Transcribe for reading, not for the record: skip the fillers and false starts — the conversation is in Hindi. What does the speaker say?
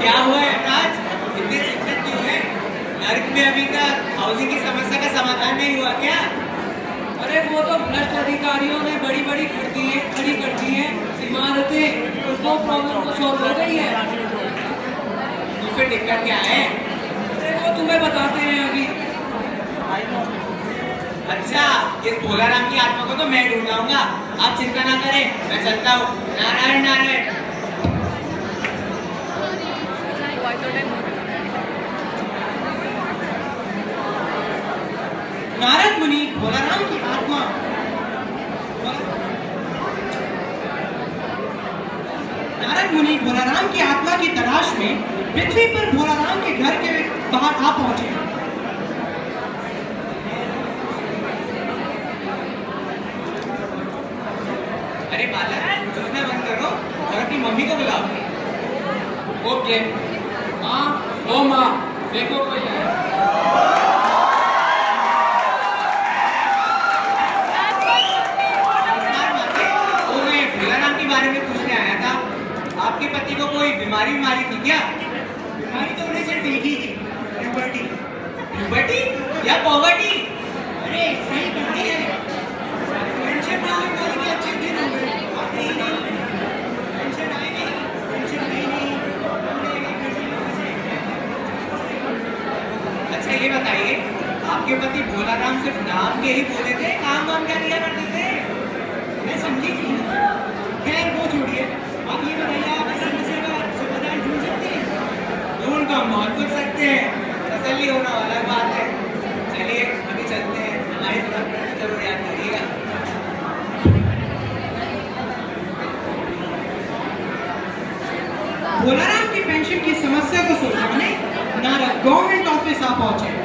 क्या हुआ है राज? इतनी चिंतित क्यों है? नर्क में अभी तक हाउसिंग की समस्या का समाधान नहीं हुआ क्या? अरे वो तो भ्रष्ट अधिकारियों ने बड़ी बड़ी खड़ी कर दी है इमारतें, तो प्रॉब्लम तो सॉल्व हो गई है। तो फिर दिक्कत क्या है? अरे वो तुम्हें बताते हैं अभी। अच्छा, इस भोलाराम की आत्मा को तो मैं ढूंढ लाऊंगा, आप चिंता ना करें, मैं चलता हूँ। नारायण नारायण। नारद मुनि भोलाराम की आत्मा भोलाराम की आत्मा की तलाश में पृथ्वी पर भोलाराम के घर के बाहर आ पहुंचे। अरे बालक, चूसना बंद करो और अपनी मम्मी को बुलाओ। ओके माँ, ओ माँ, देखो कोई है। भोलाराम के बारे में पूछने आया था। आपके पति को कोई बीमारी थी क्या? बीमारी तो उन्हें सिर्फ एक ही थी, प्यूबर्टी। प्यूबर्टी या पॉवर्टी? अरे सही कहती है। पेंशन ना होने वाले के अच्छे दिन हो गए, आते ही नहीं। पेंशन आए नहीं, पेंशन गई नहीं। अच्छा ये बताइए, आपके पति भोलाराम सिर्फ नाम के ही बोले थे, काम वाम क्या किया करते थे? मैं समझी थी। खैर वो छोड़िए, आप ये बताइए, आप इस समस्या का समाधान ढूंढ सकते हैं? ढूंढ तो हम बहुत कुछ सकते हैं, तसल्ली होना अलग बात है। चलिए अभी चलते हैं, हमारी तरफ जरूर याद करिएगा। भोलाराम की पेंशन की समस्या को सुलझाने नारद गवर्नमेंट ऑफिस आ पहुंचे।